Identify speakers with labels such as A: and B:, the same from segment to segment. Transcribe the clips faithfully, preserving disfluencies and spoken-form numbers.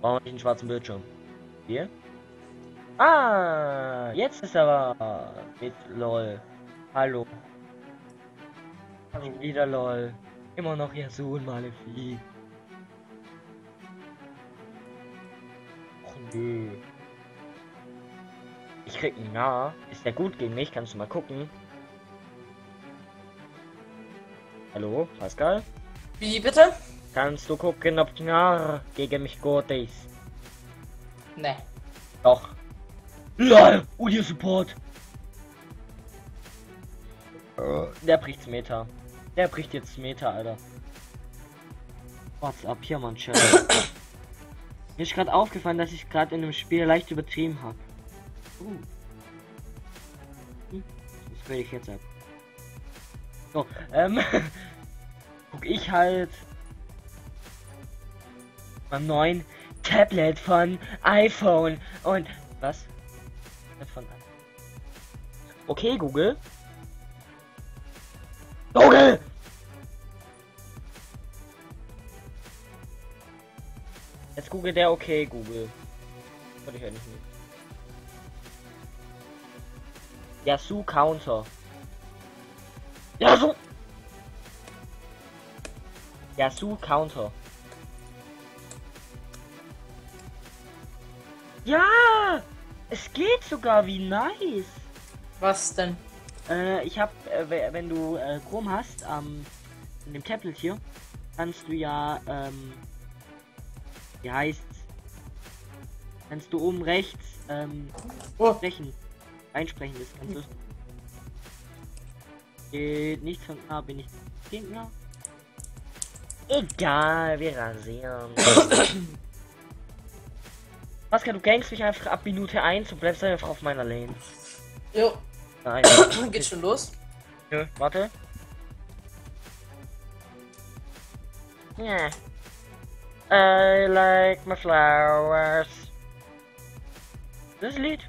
A: Warum nicht einen schwarzen Bildschirm? Hier? Ah, jetzt ist aber mit LOL. Hallo. Schon wieder LOL. Immer noch Yasuo und Malefic. Och nö. Ich krieg einen Nah. Ist der gut gegen mich? Kannst du mal gucken? Hallo, Pascal?
B: Wie bitte?
A: Kannst du gucken, ob Nah gegen mich gut ist?
B: Ne.
A: Doch. LOL! Audio Support! Der bricht's Meta. Der bricht jetzt Meta, Alter. What's up hier, Mann, Chat? Mir ist gerade aufgefallen, dass ich gerade in dem Spiel leicht übertrieben habe. Uh. Hm, das will ich jetzt ab. So, ähm. guck ich halt beim neuen Tablet von iPhone und was? Von okay, Google. Google! Jetzt googelt der okay, Google. Wollte ich eigentlich nicht. Yasuo Counter. Yasuo! Yasuo Counter. Ja! Es geht sogar, wie nice!
B: Was denn?
A: Äh, ich hab, äh, wenn du äh, Chrome hast, ähm, in dem Tablet hier, kannst du ja, ähm, wie heißt's? Kannst du oben rechts, ähm,
B: Oh.
A: sprechen, einsprechen, das kannst du. Geht nichts von A, bin ich Gegner. Egal, wir rasieren. Pascal, du gangst mich einfach ab Minute eins und bleibst einfach auf meiner Lane.
B: Jo.
A: Nein.
B: Geht schon los?
A: Nö, warte. Ja. I like my flowers. Das Lied.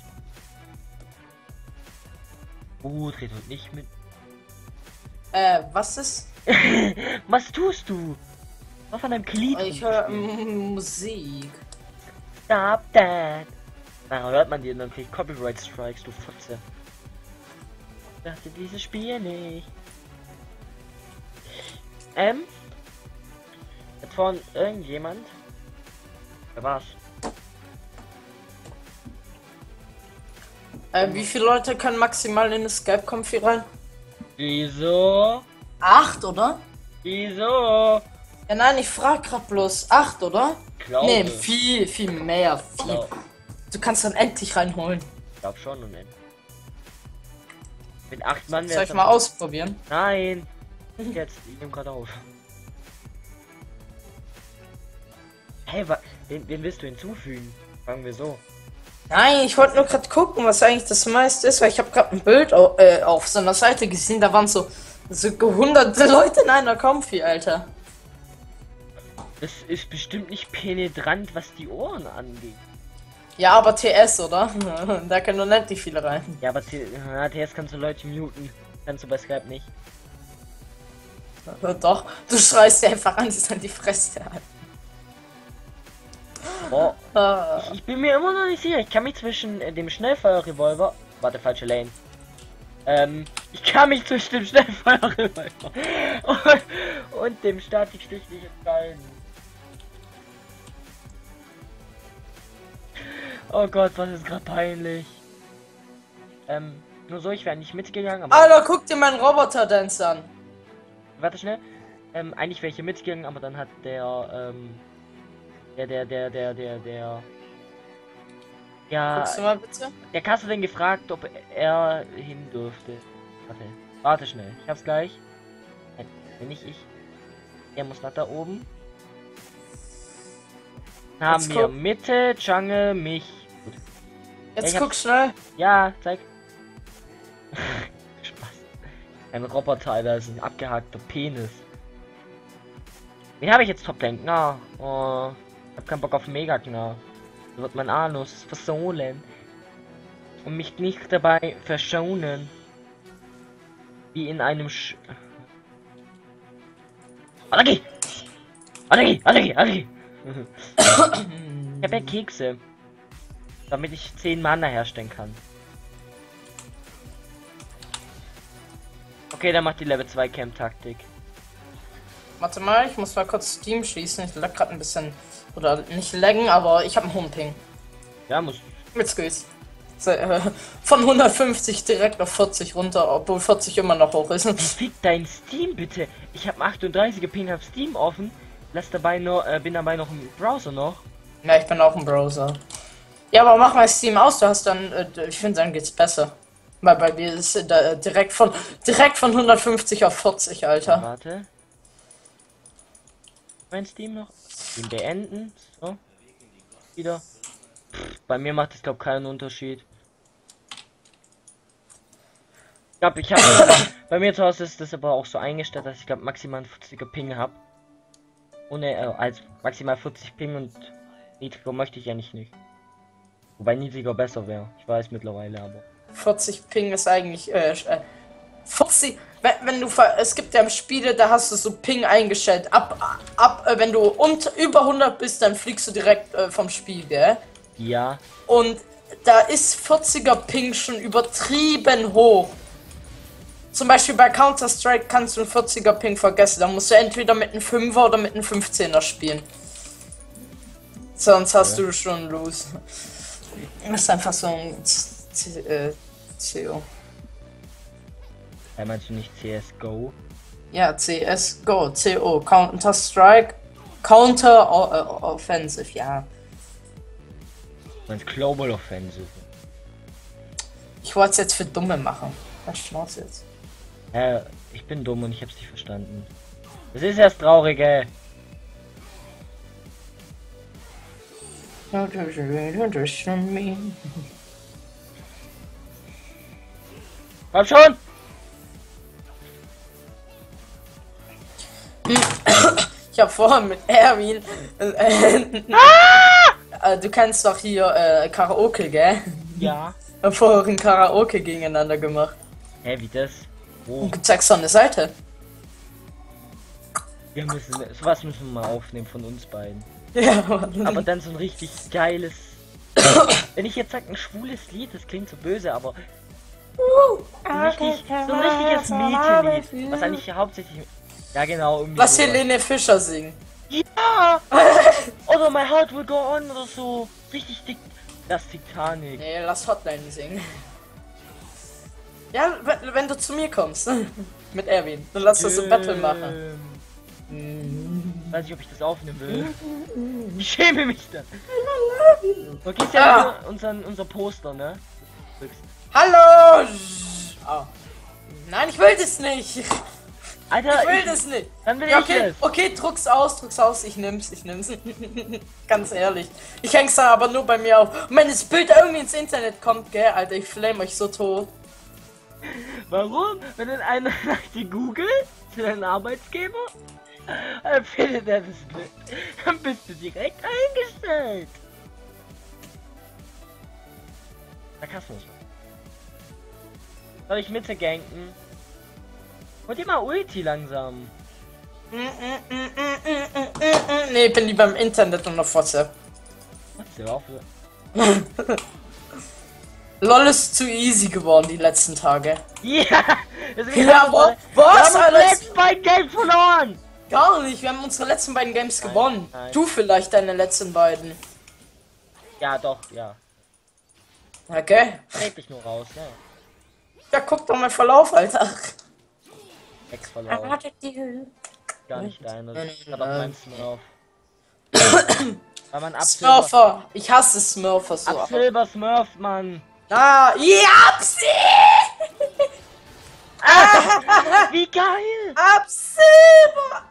A: Uh, dreht heute nicht mit.
B: Äh, was ist?
A: Was tust du? Was von deinem Lied?
B: Ich höre Musik.
A: Stop that. Na, hört man dir, dann krieg ich Copyright Strikes, du Fotze. Ich dachte dieses Spiel nicht. Ähm. Jetzt von irgendjemand. Wer war's?
B: Äh, wie viele Leute können maximal in das Skype-Konfi rein?
A: Wieso?
B: Acht, oder?
A: Wieso?
B: Ja, nein, ich frag grad bloß. Acht, oder?
A: Glaube.
B: Nee, viel, viel mehr. Viel.
A: Glaub.
B: Du kannst dann endlich reinholen.
A: Ich glaub schon und end. Mit acht Mann
B: Soll
A: wär's
B: ich mal
A: aber-
B: ausprobieren?
A: Nein. Jetzt, ich nehme gerade auf. Hey, wa wen, wen willst du hinzufügen? Fangen wir so.
B: Nein, ich wollte nur gerade gucken, was eigentlich das meiste ist, weil ich habe gerade ein Bild au äh, auf so einer Seite gesehen, da waren so, so hunderte Leute in einer Konfi, Alter.
A: Das ist bestimmt nicht penetrant, was die Ohren angeht.
B: Ja, aber T S, oder? Da können doch nicht die viele rein.
A: Ja, aber T ja, T S kannst du Leute muten. Kannst du bei Skype nicht.
B: Doch, du schreist sie einfach an, sie sind die Fresse.
A: Oh,
B: Ah.
A: ich, ich bin mir immer noch nicht sicher. Ich kann mich zwischen äh, dem Schnellfeuerrevolver. Warte, falsche Lane. Ähm, ich kann mich zwischen dem Schnellfeuerrevolver und, und dem Statikstich nicht entscheiden. Oh Gott, was ist gerade peinlich. Ähm, nur so, ich wäre nicht mitgegangen, aber.
B: Alter, guck dir meinen Roboter-Dance an.
A: Warte schnell. Ähm, eigentlich wäre ich hier mitgegangen, aber dann hat der, ähm, der, der, der, der, der, der, ja,
B: Guckst du mal bitte?
A: der Kasse den gefragt, ob er hin durfte. Warte, warte schnell, ich hab's gleich. Nein, bin nicht ich. Er muss nach da oben. Dann haben
B: Jetzt
A: wir
B: guck.
A: Mitte, Jungle, mich. Gut.
B: Jetzt
A: ich
B: guck schnell.
A: Ja, zeig. Spaß. Ein Roboter, Alter, ist ein abgehackter Penis. Wen habe ich jetzt Top Tank? Na, oh, ich hab keinen Bock auf Mega-Knarr. So wird mein Anus versohlen. Und mich nicht dabei verschonen. Wie in einem Sch... Allergie! Allergie! Allergie! Allergie! Ich habe ja Kekse. Damit ich zehn Mana herstellen kann. Okay, dann macht die Level zwei Camp Taktik.
B: Warte mal, ich muss mal kurz Steam schließen. Ich lag gerade ein bisschen. Oder nicht laggen, aber ich habe einen hohen Ping.
A: Ja, muss.
B: Mit Skills. So, äh, von hundertfünfzig direkt auf vierzig runter, obwohl vierzig immer noch hoch ist.
A: Fick dein Steam bitte. Ich habe achtunddreißiger Ping auf Steam offen. Lass dabei noch, äh, bin dabei noch im Browser noch.
B: Ja, ich bin auch im Browser. Ja, aber mach mal Steam aus, du hast dann, äh, ich finde, dann geht's besser. Weil bei mir ist äh, da, direkt von direkt von hundertfünfzig auf vierzig, Alter.
A: Warte. Mein Steam noch. Steam beenden. So. Wieder. Pff, bei mir macht es glaube keinen Unterschied. Ich glaube, ich habe bei mir zu Hause ist das aber auch so eingestellt, dass ich glaube maximal einen vierziger Ping habe. Ohne äh, als maximal vierzig Ping und niedriger möchte ich ja nicht nicht. Wobei niedriger besser wäre. Ich weiß mittlerweile aber.
B: vierzig Ping ist eigentlich äh, äh vierzig, wenn, wenn du ver es gibt ja Spiele, da hast du so Ping eingestellt. Ab ab äh, wenn du unter über hundert bist, dann fliegst du direkt äh, vom Spiel, gell?
A: Ja.
B: Und da ist vierziger Ping schon übertrieben hoch. Zum Beispiel bei Counter-Strike kannst du einen vierziger Ping vergessen. Da musst du entweder mit einem fünfer oder mit einem fünfzehner spielen. Sonst hast ja. du schon los. Das ist einfach so ein C äh, C O.
A: Ja, meinst du nicht C S G O?
B: Ja, C S G O, C O, Counter-Strike, Counter-Offensive, ja.
A: Du meinst Global Offensive?
B: Ich wollte es jetzt für Dumme machen. Was Schnauze jetzt?
A: Ja, ich bin dumm und ich hab's nicht verstanden. Das ist erst traurig, ey. Komm schon!
B: Ich hab vorhin mit Erwin. Äh, ah! Du kennst doch hier äh, Karaoke, gell?
A: Ja.
B: Vorhin Karaoke gegeneinander gemacht.
A: Hä, wie das? Wo?
B: Und gibt's extra eine Seite?
A: Wir müssen, sowas müssen wir mal aufnehmen von uns beiden.
B: Ja, Mann.
A: Aber dann so ein richtig geiles. Wenn ich jetzt sag ein schwules Lied, das klingt so böse, aber so ein, richtig, so ein richtiges Mädchenlied, was eigentlich hauptsächlich, ja genau, irgendwie
B: was
A: so
B: Helene Fischer singt.
A: Ja! Oder My Heart Will Go On oder so, richtig dick, das Titanic.
B: Nee, lass Hotline singen. Ja, wenn, wenn du zu mir kommst, mit Erwin, dann lass uns ein Battle machen.
A: Weiß nicht, ob ich das aufnehmen will. Ich schäme mich da. Okay, ist ja ah. unser, unser Poster, ne?
B: Hallo! Oh. Nein, ich will das nicht.
A: Alter,
B: ich will
A: ich,
B: das nicht.
A: Dann will
B: ja,
A: ich
B: okay,
A: es.
B: Okay, druck's aus, druck's aus, ich nimm's, ich nimm's. Ganz ehrlich. Ich häng's da aber nur bei mir auf. Und wenn das Bild irgendwie ins Internet kommt, gell, Alter, ich flame euch so tot.
A: Warum? Wenn dann einer nach dir googelt, zu deinem Arbeitsgeber, dann findet er das Bild. Dann bist du direkt eingestellt. Sarkasmus. Soll ich Mitte ganken? Wollt ihr mal Ulti langsam?
B: Nee, ich bin lieber im Internet und auf WhatsApp.
A: WhatsApp auch für...
B: LOL ist zu easy geworden die letzten Tage.
A: Ja!
B: Ja, was? Was?
A: Wir haben unsere letzten beiden Games verloren!
B: Gar nicht, wir haben unsere letzten beiden Games nein, gewonnen. Nein. Du vielleicht deine letzten beiden.
A: Ja, doch, ja.
B: Okay.
A: Red dich nur raus, ja.
B: Ja, guck doch mal Verlauf, Alter.
A: Ex-Verlauf. Gar nicht deine. Das ist aber mein Smurf. Weil man
B: Smurfer. Ich hasse Smurfer so.
A: Absilber Smurf, Mann.
B: Ah, ja, Absi!
A: Ah, wie geil!
B: Absilber!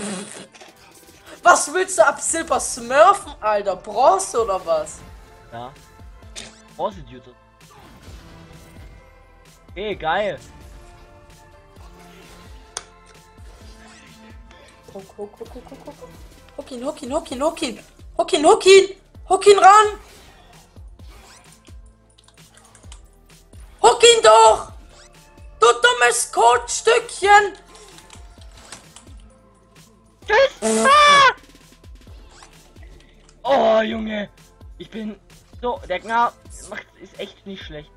B: Was willst du Absilber smurfen, Alter? Bronze oder was?
A: Ja. Bronze Dude. Hey, geil.
B: Guck, guck, guck, guck, guck, guck. Hock ihn, hock ihn, hock ihn, hock ihn. Hock ihn, hock ihn. Hock ihn ran. Hock ihn doch. Du dummes Kotstückchen.
A: Ah! Oh, Junge. Ich bin so, der Gnar macht, ist echt nicht schlecht.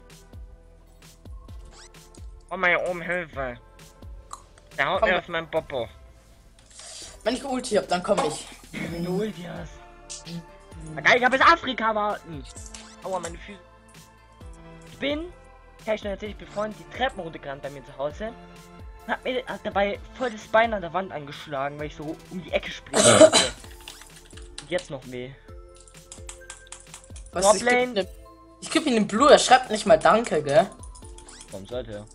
A: Oh, meine Ohm, Hilfe. Der haut
B: Komm.
A: mir auf meinen Popo.
B: Wenn ich Ulti hab, dann komme ich.
A: Wenn du Ulti hast. Na geil, ich hab bis Afrika warten. Aua, meine Füße. Ich bin, kann ich schon erzählen, ich bin vorhin die Treppen runtergerannt bei mir zu Hause. Und hab mir hat dabei voll das Bein an der Wand angeschlagen, weil ich so um die Ecke springen wollte. Und jetzt noch weh.
B: Was, ich geb ihm ne, ich geb ihm den Blue, er schreibt nicht mal Danke, gell?
A: Warum sollte er?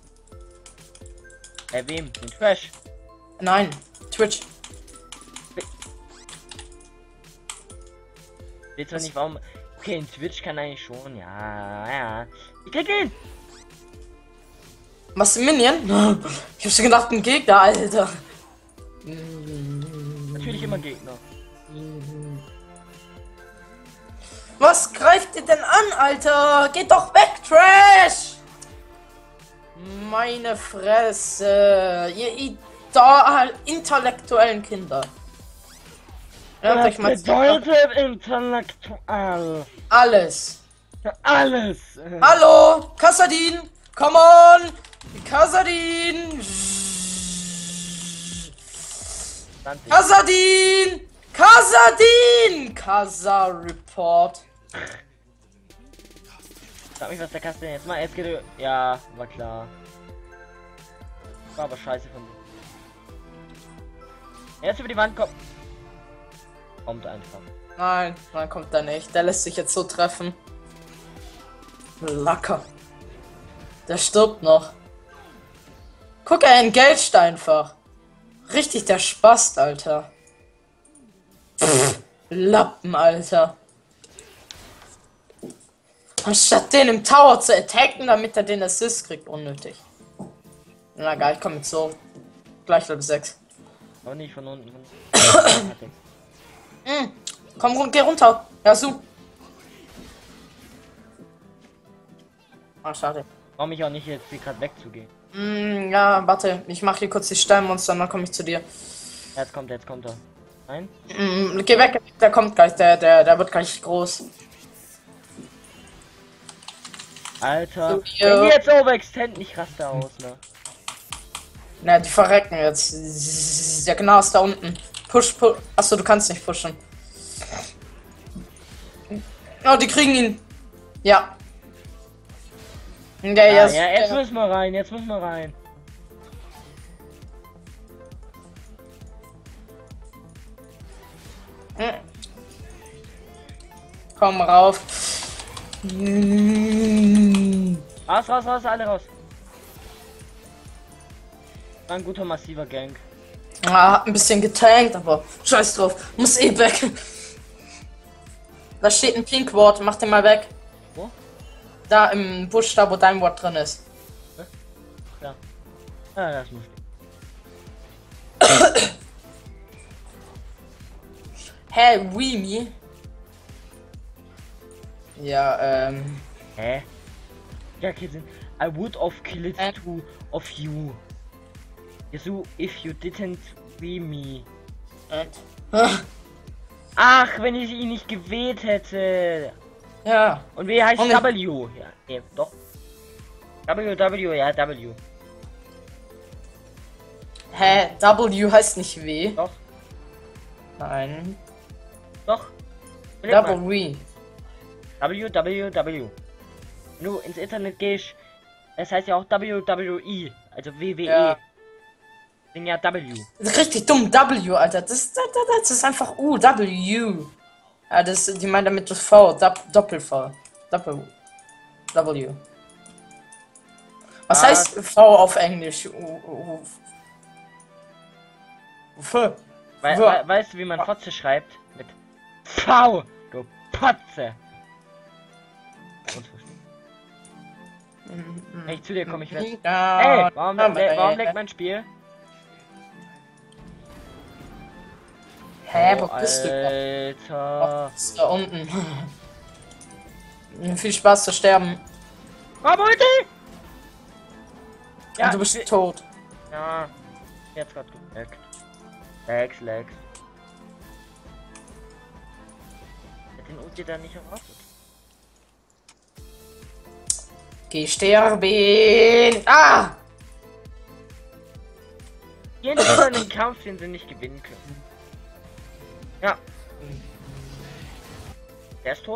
A: Äh, wem? Den Trash?
B: Nein, Twitch.
A: Weiß zwar nicht warum. Okay, in Twitch kann eigentlich schon, ja, ja. Ich krieg ihn!
B: Was, ein Minion? Ich hab schon gedacht, ein Gegner, Alter.
A: Natürlich immer Gegner.
B: Was greift ihr denn an, Alter? Geht doch weg, Trash! Meine Fresse. Ihr ideal intellektuellen Kinder. Ja,
A: Das
B: euch mal
A: bedeutet intellektuell.
B: alles.
A: Alles.
B: Hallo, Kassadin, come on, Kassadin,
A: zwanzig.
B: Kassadin, Kassadin, Kasa Report.
A: Sag mich, was der Kasten jetzt mal. Jetzt geht er. Ja, war klar. War aber scheiße von dir. Jetzt über die Wand kommt. Kommt einfach.
B: Nein, nein, kommt da nicht. Der lässt sich jetzt so treffen. Lacker. Der stirbt noch. Guck, er engaged einfach. Richtig der Spast, Alter. Pff, Lappen, Alter. Anstatt den im Tower zu attacken, damit er den Assist kriegt, unnötig. Na geil, ich komm jetzt so. Gleich Level sechs.
A: Aber nicht von unten.
B: mm, komm run, geh runter. Ja, so. Ah, schade.
A: Warum ich auch nicht jetzt hier gerade wegzugehen.
B: Mm, ja, warte, ich mach hier kurz die Steinmonster und dann komme ich zu dir.
A: Jetzt kommt er, jetzt kommt er. Nein?
B: Mm, geh weg, der kommt gleich, der, der, der wird gleich groß.
A: Alter.
B: So,
A: Wenn
B: ja.
A: die jetzt overextend, ich raste aus, ne?
B: Na, die verrecken jetzt. Der genau ist da unten. Push, push. Achso, du kannst nicht pushen. Oh, die kriegen ihn. Ja. Ja,
A: Ja,
B: ja,
A: ja, jetzt
B: ja.
A: müssen wir rein, jetzt müssen wir rein.
B: Komm rauf. Mm.
A: Raus, raus, raus, alle raus. War ein guter, massiver Gang.
B: Ah, hat ein bisschen getankt, aber scheiß drauf. Muss eh weg. Da steht ein Pink Ward, mach den mal weg.
A: Wo?
B: Da im Busch, da wo dein Ward drin ist.
A: Ja. Ja, das muss ich.
B: Hä, Remy? Ja, ähm.
A: Hä? Ja, Kids, I would have killed
B: Äh.
A: two of you. So, if you didn't be me.
B: Äh.
A: Ach, wenn ich ihn nicht gewählt hätte.
B: Ja.
A: Und wie heißt
B: Und
A: W? Ja, nee, doch. W, W, ja, W.
B: Hä, W heißt nicht W.
A: Doch,
B: Nein.
A: doch. Überleg mal.
B: W.
A: W, W, W. Wenn du ins Internet gehst, das heißt ja auch W W E, also W W E.
B: Ja.
A: Sind ja W.
B: Das ist richtig dumm, W, Alter. Das, das, das ist einfach U, W. Ja, das, die meint damit das V, Doppel-V. Doppel. W. Was
A: Ah.
B: heißt V auf Englisch? U, U, U, V.
A: We
B: W.
A: we weißt du, wie man Fotze schreibt? Mit V, du Potze. Wenn ich zu dir komme, ich werde. Ey, warum, le warum leckt mein Spiel?
B: Hä,
A: Oh,
B: wo bist du?
A: Alter.
B: Oh, ist da unten. Viel Spaß zu sterben.
A: Komm, Ulti! Ja,
B: Und du bist
A: ich-
B: tot.
A: Ja, jetzt grad geleckt. Lex, Lex. ihr da nicht erwartet?
B: Geh sterben! Ah!
A: Gehen lieber in den Kampf, den sie nicht gewinnen können. Ja. Der ist tot.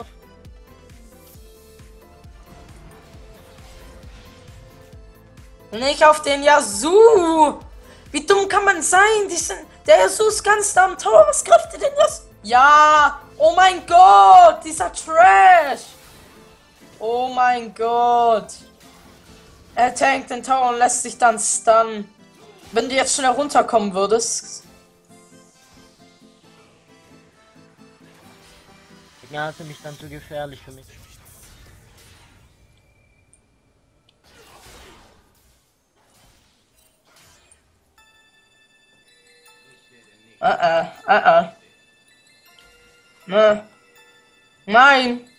B: Nicht auf den Yasuo! Wie dumm kann man sein? Die sind, der Yasuo ist ganz da am Tower. Was greift ihr denn das? Ja! Oh mein Gott! Dieser Trash! Oh mein Gott! Er tankt den Tower und lässt sich dann stunnen. Wenn du jetzt schnell runterkommen würdest.
A: Ja, ist nämlich dann zu gefährlich für mich.
B: Ah, ah, ah, ah. Ne. Nein.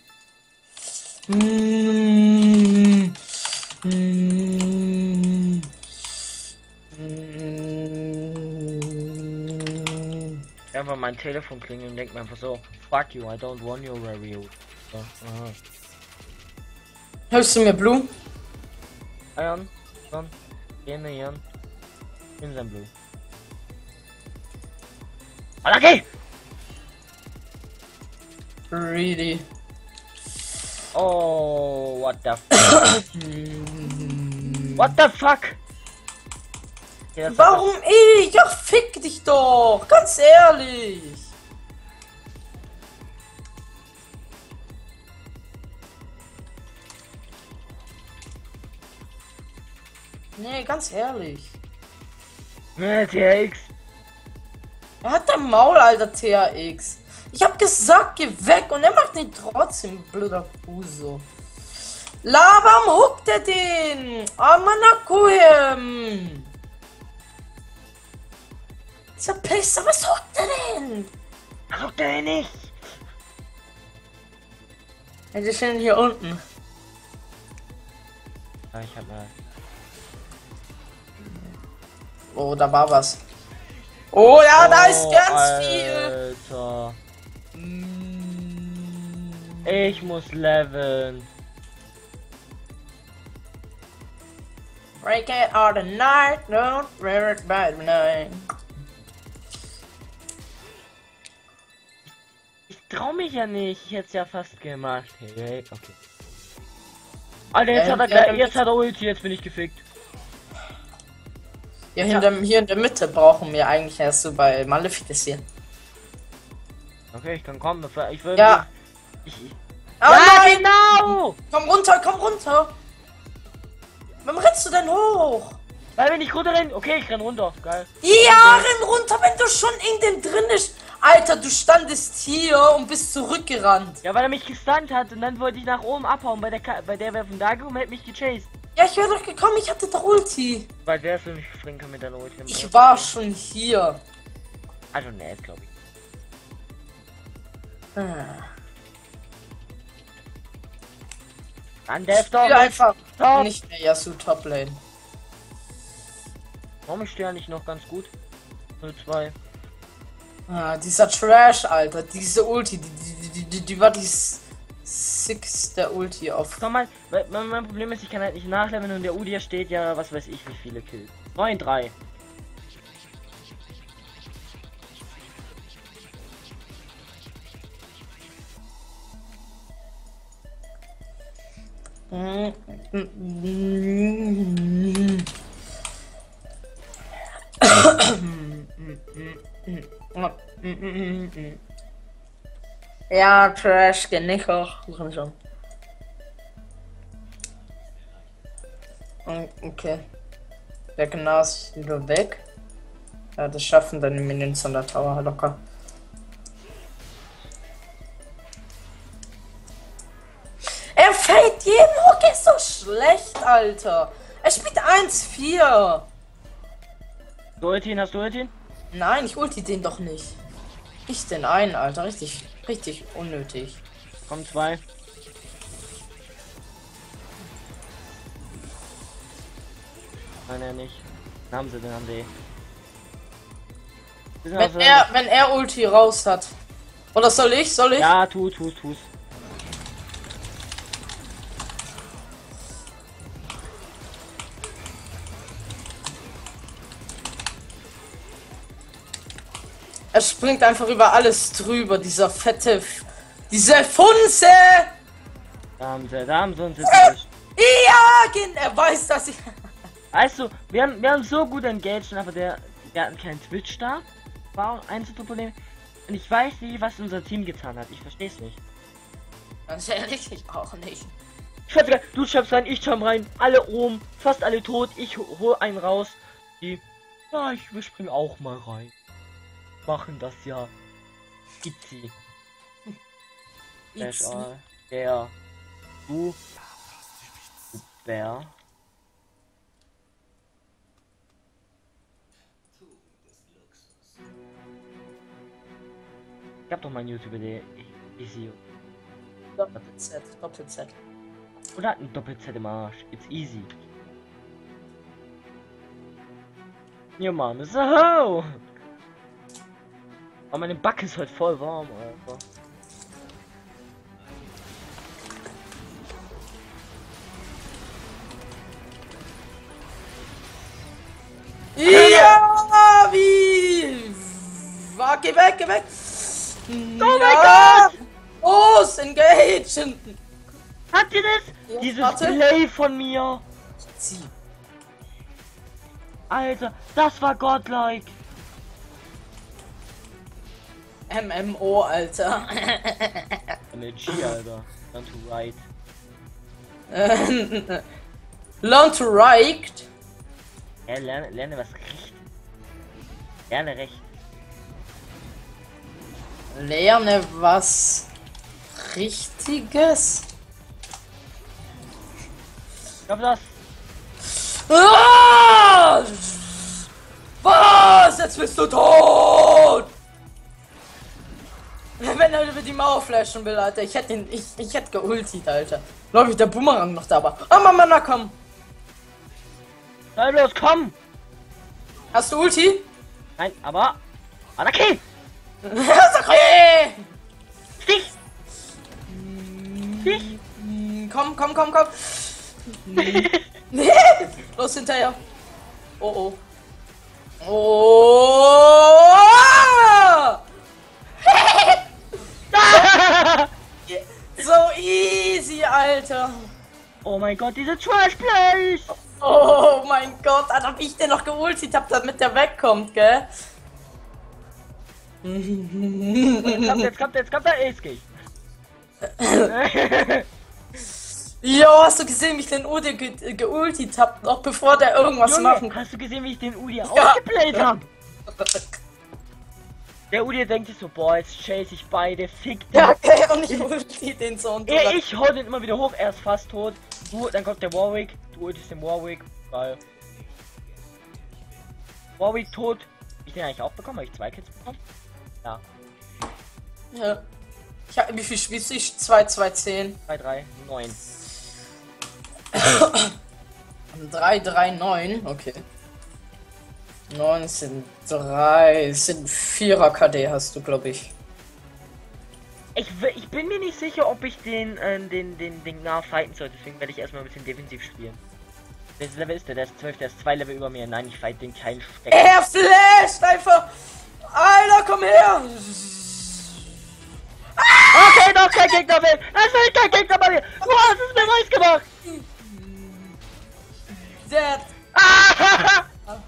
B: Mm. Mm. Mm.
A: Einfach mein Telefon klingeln und denkt mir einfach so, fuck you, I don't want your review. So, aha.
B: Hörst du mir Blue?
A: Ion, Ion, gehen wir Ion. In sein Blue. Okay!
B: Really?
A: Oh, what the fuck? What the fuck? Okay,
B: Warum ich? Ja, fick dich doch! Ganz ehrlich! Nee, ganz ehrlich.
A: Ne, T X.
B: Er hat dein Maul, alter T H X. Ich hab gesagt, geh weg und er macht ihn trotzdem, blöder Puso. La, warum huckt er den? Ah, Manakohem. Dieser Pisser, was huckt er denn?
A: Guckt er nicht?
B: Ja, die stehen hier unten.
A: Ah, ich hab mal.
B: Oh, da war was. Oh ja, da ist
A: Oh,
B: ganz viel.
A: Alter. Ich muss leveln.
B: Break it all the night, don't wear it by the night.
A: Ich trau mich ja nicht. Ich hätte es ja fast gemacht. Hey, okay. Alter, jetzt,
B: Ähm,
A: hat er,
B: ja,
A: gleich- jetzt hat er Ulti, jetzt bin ich gefickt.
B: Ja, hinter, hier in der Mitte brauchen wir eigentlich erst so bei Maleficus hier.
A: Okay, ich kann kommen. Ich will.
B: Ja.
A: Ich, ich,
B: Oh
A: ja,
B: nein!
A: genau!
B: Komm runter, komm runter! Warum rennst du denn hoch?
A: Weil wenn ich runterrenne. Okay, ich renn runter. Geil.
B: Ja, renn runter, wenn du schon in dem drin bist. Alter, du standest hier und bist zurückgerannt.
A: Ja, weil er mich gestunt hat und dann wollte ich nach oben abhauen. Bei der Ka bei der wäre von da gekommen, hätte mich gechased.
B: Ja, ich wäre doch gekommen, ich hatte doch Ulti.
A: Weil wärst du nicht springen können mit der Ulti.
B: Ich war schon hier.
A: Also, ne, glaube ich.
B: Ah.
A: An der ist doch.
B: Ich einfach
A: Top.
B: nicht mehr Yasuo Top Lane.
A: Warum ich stehe nicht noch ganz gut? null zwei.
B: Ah, dieser Trash, Alter. Diese Ulti, die, die, die, die, die war die sixte Ulti auf.
A: Komm mal, weil- mein, mein Problem ist, ich kann halt nicht nachleveln und der Udia steht ja, was weiß ich, wie viele Kills. neun drei.
B: Ja, Trash, geh nicht hoch. Komm schon. Okay. Der Gnas ist wieder weg. Ja, das schaffen deine Minions an der Tower locker. Er fällt jeden Hook, ist so schlecht, Alter. Er spielt eins vier.
A: Du Ultin, hast du Ultin?
B: Nein, ich ulti den doch nicht. Ich den einen, Alter. Richtig, richtig unnötig.
A: Komm, zwei. Nein, er nicht. Den haben sie, den haben sie. Wir sind
B: Wenn
A: also-
B: er, wenn er Ulti raus hat. Oder soll ich? Soll ich?
A: Ja, tu, tu, tu's.
B: Er springt einfach über alles drüber, dieser fette... F diese Funse!
A: Da haben sie, da haben sie uns jetzt
B: Äh,
A: erwischt.
B: ja, Kind, er weiß, dass ich...
A: Weißt du, wir haben, wir haben so gut engaged, aber der, wir hatten keinen Twitch da. War ein Problem. Und ich weiß nicht, was unser Team getan hat. Ich verstehe es nicht.
B: Ganz ehrlich, ich auch nicht.
A: Ich hatte, du schaffst rein, ich jump rein, alle oben, fast alle tot, ich hol einen raus. Die, ja, ich wir springen auch mal rein. Machen das ja. Itzy. Dash all. Der. Du. Der. Ich hab doch mein YouTube-Idee. Easy.
B: Doppel-Z, Doppel-Z.
A: Oder hat ein Doppel-Z im Arsch. It's easy. Your mom is a hoe! Aber meine Backe ist halt voll warm, Alter.
B: Ja, wie? War, geh weg, geh weg!
A: Oh mein Gott!
B: Los, engage!
A: Habt ihr das?
B: Ja,
A: Dieses
B: warte.
A: Play von mir!
B: Sie.
A: Alter, das war godlike!
B: M M O, Alter.
A: M L G, Alter. Learn to ride.
B: Learn to write.
A: Ja, lerne, lerne was recht. Lerne recht.
B: Lerne was Richtiges.
A: Ich glaube das.
B: Ah! Was? Jetzt bist du tot! Wenn er über die Mauer flashen will, Alter. Ich hätte ihn. Ich, ich hätte geultet, Alter. Glaube ich, der Boomerang noch da war. Ah, Mama, na komm!
A: Sei bloß, komm!
B: Hast du Ulti?
A: Nein, aber. Anarchie!
B: Okay!
A: Stich! Stich!
B: Komm, komm, komm, komm! Los hinterher! Oh oh! Oh! So easy, Alter!
A: Oh mein Gott, diese Trash Plays!
B: Oh mein Gott, Alter, wie ich den noch geultet hab, damit der wegkommt, gell?
A: Jetzt kommt, jetzt kommt, jetzt kommt der Ace-Kick.
B: Jo, hast du gesehen, wie ich den Ude ge geultet hab, noch bevor der irgendwas
A: Junge,
B: machen kann?
A: hast du gesehen, wie ich den Udi
B: Ja.
A: ausgeplayt hab? Der Udi denkt sich so, boah, jetzt chase ich beide, fick die.
B: Ja, okay, und ich ulti den so und so.
A: Ja, ich hau den immer wieder hoch, er ist fast tot. Du, dann kommt der Warwick, du ultist den Warwick, weil Warwick tot. Ich den eigentlich auch bekommen, habe ich zwei Kills bekommen? Ja,
B: Ja. Ich hab, wie viel spielst du? Ich zwei, zwei, zehn.
A: zwei, drei, neun.
B: drei, drei, neun, okay. neun sind drei, sind vierer K D hast du, glaube ich.
A: Ich, w- ich bin mir nicht sicher, ob ich den, äh, den, den, den nah fighten soll, deswegen werde ich erstmal ein bisschen defensiv spielen. Welches Level ist der? Der ist zwölf, der ist zwei Level über mir. Nein, ich fight den keinen Steck.
B: Er flasht einfach! Alter, komm her!
A: Okay, noch kein Gegner mehr! Es will kein Gegner bei mir! Du hast es mir weiß gemacht!
B: Dead.
A: Ah!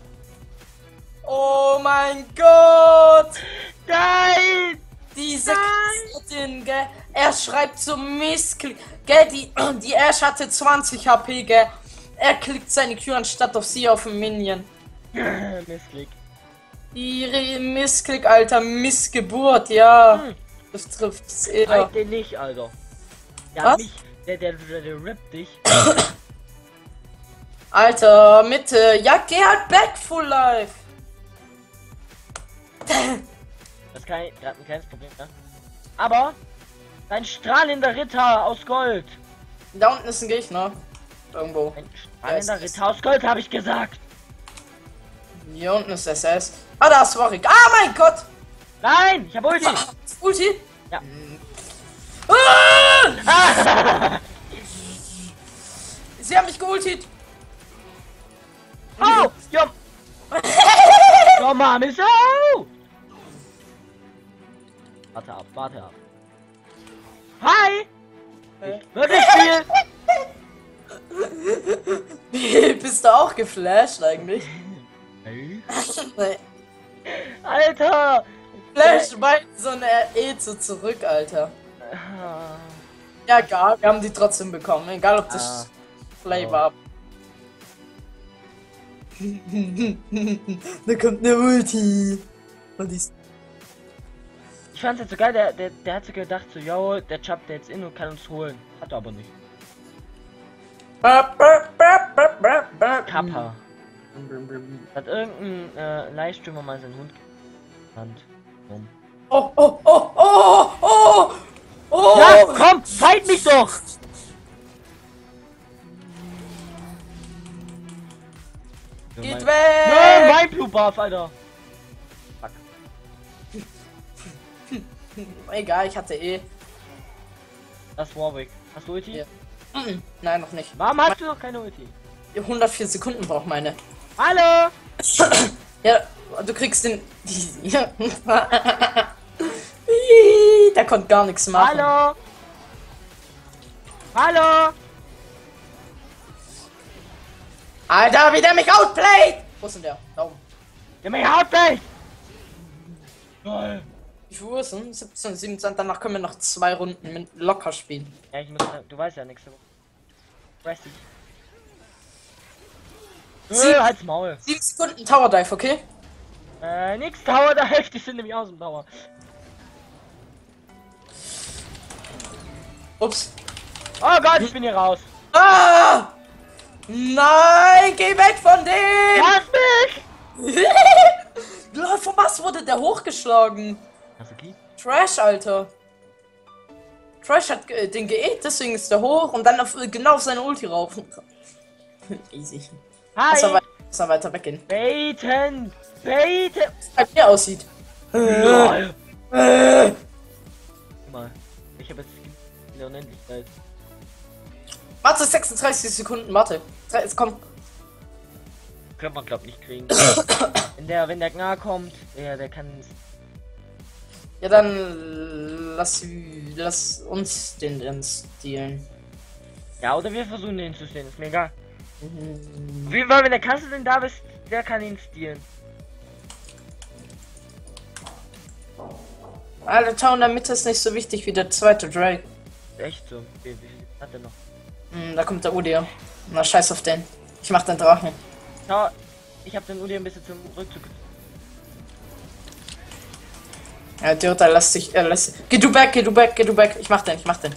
B: Oh mein Gott!
A: Nein!
B: Diese
A: Nein!
B: Kassettin, gell? Er schreibt so Missklick. Gell, die, die Ash hatte zwanzig H P, gell? Er klickt seine Q anstatt auf sie auf den Minion.
A: Missklick.
B: Ihre Missklick, Alter, Missgeburt, ja.
A: Hm.
B: Das trifft's eher.
A: Halt den nicht, Alter. Der
B: Was?
A: hat mich, der, der, der, der rippt dich.
B: Alter, Mitte. Ja, geh halt back, Full Life.
A: Das ist kein, gerade ein kleines Problem, ne? Aber dein strahlender Ritter aus Gold.
B: Da unten ist ein Gegner. Irgendwo.
A: Ein strahlender
B: ist-
A: Ritter aus Gold, habe ich gesagt.
B: Hier unten ist S S. Ah, da ist Warwick. Ah, mein Gott!
A: Nein, ich habe Ulti.
B: Ulti?
A: Ja.
B: Ah! Sie haben mich geultet.
A: Oh! Ja! Komm mal, Miss! Oh! Warte ab, warte ab. Hi! Ich wirklich viel!
B: Bist du auch geflasht eigentlich?
A: Hey.
B: Nee.
A: Alter!
B: Flash meint so eine E so zurück, Alter. Ja, egal, wir haben die trotzdem bekommen. Egal, ob das
A: Ah.
B: Play
A: Oh.
B: war. Da kommt eine Ulti. Und die ist
A: Ich fand's jetzt so geil, der, der, der hat so gedacht, so, yo, der jumpt jetzt in und kann uns holen. Hat er aber nicht. Kappa. Hat irgendein äh, Livestreamer mal seinen Hund genannt. Warum?
B: Oh, oh, oh, oh, oh, oh!
A: Ja, komm, fight mich doch!
B: Geht
A: Ja,
B: weg!
A: mein Blue Buff, Alter! Fuck.
B: Egal, ich hatte eh.
A: Das ist Warwick. Hast du Ulti?
B: Ja. Mm, Nein, noch nicht.
A: Warum hast du noch keine Ulti?
B: hundertvier Sekunden braucht meine.
A: Hallo!
B: Ja, du kriegst den. Der konnte gar nichts machen.
A: Hallo! Hallo!
B: Alter, wie der mich outplayt! Wo ist denn der? Da oben.
A: Der mich haut mich! Geil.
B: Wie viel Uhr ist denn? siebzehn, siebenundzwanzig, danach können wir noch zwei Runden mit locker spielen.
A: Ja, ich muss, du weißt ja nächste Woche. Weißt du?
B: Sie-
A: Äh, halt's Maul.
B: sieben Sekunden Tower Dive, okay?
A: Äh, nix Tower, da helft, die sind nämlich aus dem Tower.
B: Ups.
A: Oh Gott, ich bin hier raus.
B: Ah! Nein, geh weg von dem!
A: Lass mich!
B: Lol, von was wurde der hochgeschlagen?
A: Sasuke?
B: Trash, Alter. Trash hat äh, den geäht, deswegen ist der hoch und dann auf, äh, genau auf seine Ulti rauf. Easy. Lass mal,
A: Hi!
B: wei- lass mal weiter weggehen.
A: Baiten! Baiten!
B: Wie er aussieht.
A: LOL!
B: Äh,
A: Guck mal, ich habe jetzt in der Unendlichkeit.
B: Warte, sechsunddreißig Sekunden, warte. Drei- Jetzt komm.
A: Könnte man glaub nicht kriegen. wenn der, wenn der Gnar kommt, der, der kann.
B: Ja, dann lass, lass uns den dann stehlen.
A: Ja, oder wir versuchen den zu stehen, ist mir egal. Wie war, wenn der Kassel denn da bist, der kann ihn stehlen.
B: Alter, Tower in der Mitte ist nicht so wichtig wie der zweite Drake.
A: Echt so. Wie, wie viel hat er noch?
B: Hm, da kommt der Udir. Na, scheiß auf den. Ich mach den Drachen.
A: Schau, ich habe den Uli ein bisschen zum Rückzug.
B: Ja, Idiot, er lässt sich, er lässt Geh du back, geh du back, geh du back. Ich mach den, ich mach den.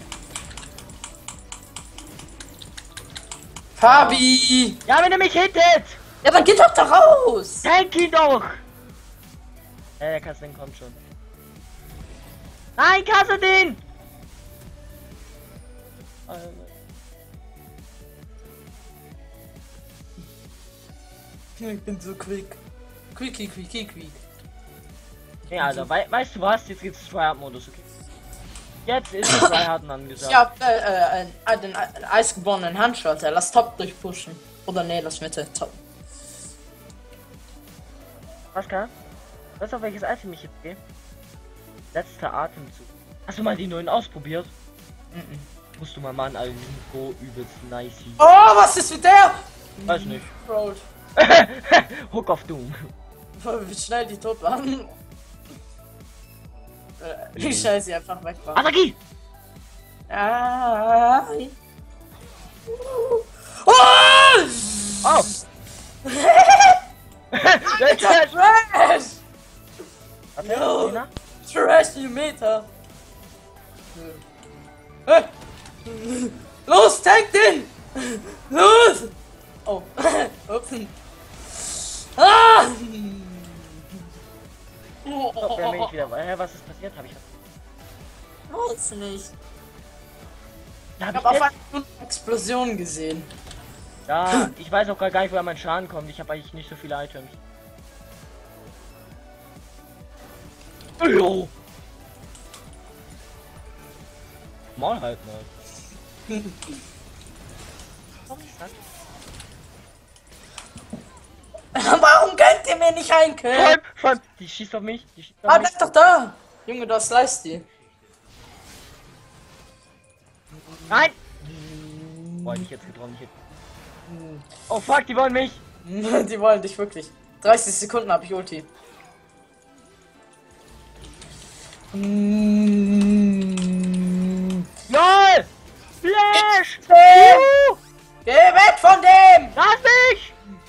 B: Fabi!
A: Ja, wenn er mich hittet!
B: Ja, dann geh doch da raus!
A: Tank ihn doch! Ja, der Kassel kommt schon. Nein, Kassel den!
B: Ich bin so quick. Quicky, quicky, quick.
A: Ja, also, wei weißt du was? Jetzt gibt's Tryhard-Modus, okay? Jetzt ist Tryharden angesagt.
B: Ich hab äh, äh, äh, den äh, eisgeborenen Handschalter. Lass Top durchpushen. Oder nee, lass Mitte. Top.
A: Pascal? Weißt du, auf welches Item ich jetzt gehe? Letzter Atemzug. Hast du mal die neuen ausprobiert?
B: Mhm.
A: Musst du mal machen, also die sind so übelst nice.
B: Oh, was ist mit der?
A: Weiß nicht.
B: Roll.
A: Hook of Doom.
B: Wie schnell die tot waren. Äh, Wie schnell sie einfach weg waren.
A: Attacki!
B: Ah. Oh!
A: Oh!
B: Alter, Trash!
A: Warte,
B: No.
A: Lena?
B: Trash, you Meter! Äh. Los, tank den! Los! Oh, ups. Ah! Oh,
A: Stopp,
B: oh,
A: wer bin
B: oh,
A: ich wieder? Hä, was ist passiert? Hab ich was?
B: Weiß nicht.
A: Da
B: Ich
A: hab
B: hab auf
A: ich
B: einmal eine Explosion gesehen.
A: Ja, ich weiß auch gar nicht, woher mein Schaden kommt. Ich habe eigentlich nicht so viele Items. Jo. Maul halten, ne?
B: Warum könnt ihr mir nicht
A: Vor
B: einkillen?
A: allem, vor allem, die schießt auf mich. Die schießt auf
B: Ah,
A: mich.
B: bleib doch da! Junge, du hast Leiste.
A: Nein! Boah, nicht jetzt getroffen, nicht jetzt. Oh fuck, die wollen mich!
B: Die wollen dich wirklich. dreißig Sekunden habe ich Ulti.
A: LOL! Flash!
B: Dem!
A: Juhu!
B: Geh weg von dem!
A: Lass mich!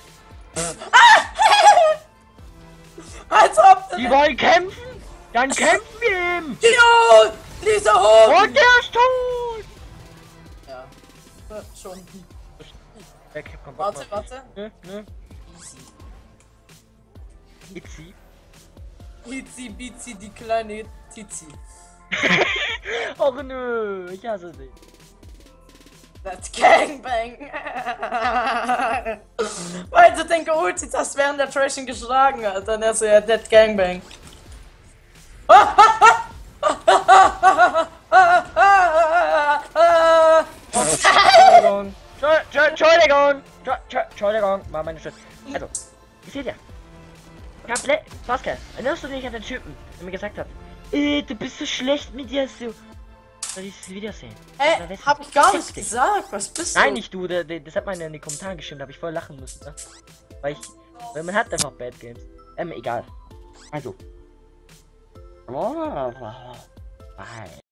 B: Als ob du...
A: Die wollen kämpfen? Dann kämpfen wir ihm!
B: Jo! Diese hoch!
A: Und der ist tot!
B: Ja. Ja, schon.
A: Weg, komm, Bock
B: Warte,
A: mal.
B: warte.
A: Ne, ne? Itzy.
B: Itzi, Bitzi, die kleine Tizi.
A: Och nö, ich hasse dich.
B: Das Gangbang. Weil du den geultet hast während der Trashing geschlagen hat, dann hast du ja Dead Gangbang.
A: Entschuldigung. Entschuldigung. Entschuldigung. Entschu- Entschuldigung. War meine Schuld. Also, ich sehe dir. Ich hab Le Pascal, erinnerst du dich an den Typen, der mir gesagt hat, äh, du bist so schlecht mit dir, so. Soll ich das Video sehen?
B: Hä?
A: Na, weißt du,
B: Hab ich gar nicht
A: heftig.
B: gesagt. Was bist du?
A: Nein, nicht du, der, der, das hat man in die Kommentare geschrieben, da habe ich voll lachen müssen, ne? Weil ich, weil man hat einfach Bad Games. Ähm, egal. Also. Bye.